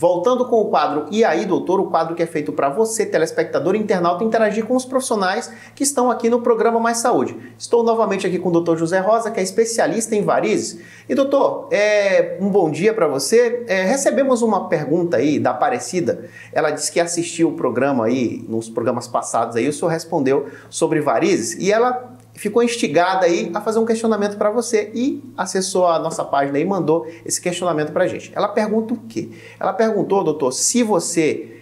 Voltando com o quadro E aí, doutor, o quadro que é feito para você, telespectador e internauta, interagir com os profissionais que estão aqui no programa Mais Saúde. Estou novamente aqui com o Dr. José Rosa, que é especialista em varizes. E doutor, um bom dia para você. Recebemos uma pergunta aí da Aparecida. Ela disse que assistiu o programa aí, nos programas passados aí, o senhor respondeu sobre varizes e ela ficou instigada aí a fazer um questionamento para você e acessou a nossa página e mandou esse questionamento para a gente. Ela pergunta o quê? Ela perguntou, doutor, se você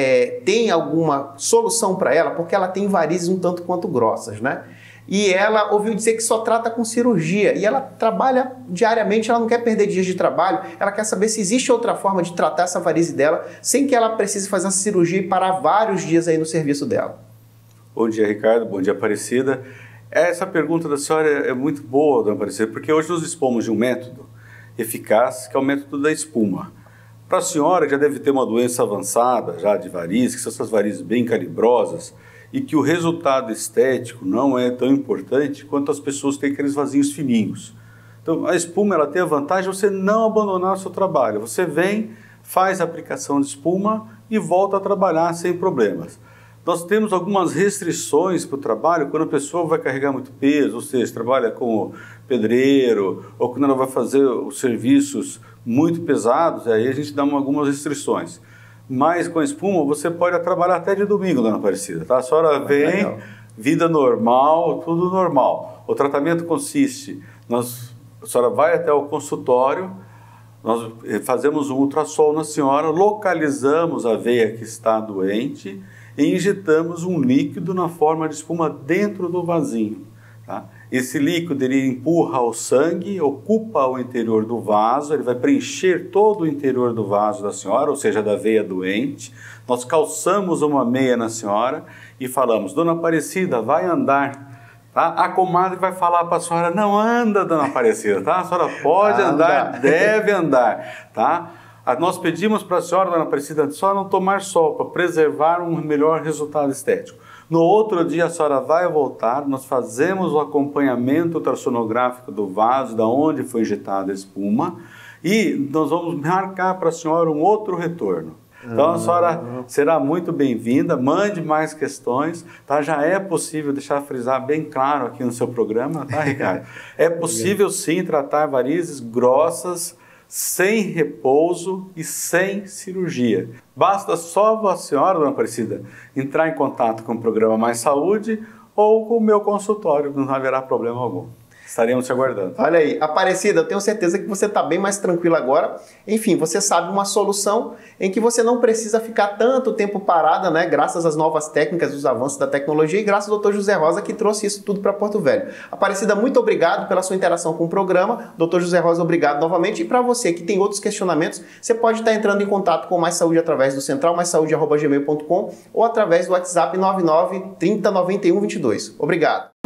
tem alguma solução para ela, porque ela tem varizes um tanto quanto grossas, né? E ela ouviu dizer que só trata com cirurgia e ela trabalha diariamente, ela não quer perder dias de trabalho, ela quer saber se existe outra forma de tratar essa varize dela sem que ela precise fazer essa cirurgia e parar vários dias aí no serviço dela. Bom dia, Ricardo. Bom dia, Aparecida. Essa pergunta da senhora é muito boa, dona Aparecida, porque hoje nós dispomos de um método eficaz, que é o método da espuma. Para a senhora, já deve ter uma doença avançada, já de varizes, que são essas varizes bem calibrosas, e que o resultado estético não é tão importante quanto as pessoas têm aqueles vasinhos fininhos. Então, a espuma ela tem a vantagem de você não abandonar o seu trabalho. Você vem, faz a aplicação de espuma e volta a trabalhar sem problemas. Nós temos algumas restrições para o trabalho quando a pessoa vai carregar muito peso, ou seja, trabalha como pedreiro, ou quando ela vai fazer os serviços muito pesados, aí a gente dá algumas restrições. Mas com a espuma você pode trabalhar até de domingo, dona Aparecida, tá? A senhora vem, vida normal, tudo normal. O tratamento consiste, a senhora vai até o consultório, nós fazemos um ultrassom na senhora, localizamos a veia que está doente e injetamos um líquido na forma de espuma dentro do vasinho. Tá? Esse líquido ele empurra o sangue, ocupa o interior do vaso, ele vai preencher todo o interior do vaso da senhora, ou seja, da veia doente. Nós calçamos uma meia na senhora e falamos, dona Aparecida, vai andar. Tá? A comadre vai falar para a senhora, não anda, dona Aparecida, tá? A senhora pode andar, deve andar, tá? Nós pedimos para a senhora, dona Aparecida, só não tomar sol, para preservar um melhor resultado estético. No outro dia a senhora vai voltar, nós fazemos o acompanhamento ultrassonográfico do vaso, da onde foi injetada a espuma, e nós vamos marcar para a senhora um outro retorno. Então a senhora será muito bem-vinda, mande mais questões, tá? Já é possível, deixar frisar bem claro aqui no seu programa, tá, Ricardo? É possível sim tratar varizes grossas, sem repouso e sem cirurgia. Basta só a senhora, dona Aparecida, entrar em contato com o programa Mais Saúde ou com o meu consultório, não haverá problema algum. Estaremos te aguardando. Olha aí, Aparecida, eu tenho certeza que você está bem mais tranquila agora. Enfim, você sabe uma solução em que você não precisa ficar tanto tempo parada, né? Graças às novas técnicas, os avanços da tecnologia e graças ao Dr. José Rosa que trouxe isso tudo para Porto Velho. Aparecida, muito obrigado pela sua interação com o programa. Dr. José Rosa, obrigado novamente. E para você que tem outros questionamentos, você pode estar entrando em contato com o Mais Saúde através do centralmaissaude@gmail.com ou através do WhatsApp 99 30 91 22. Obrigado.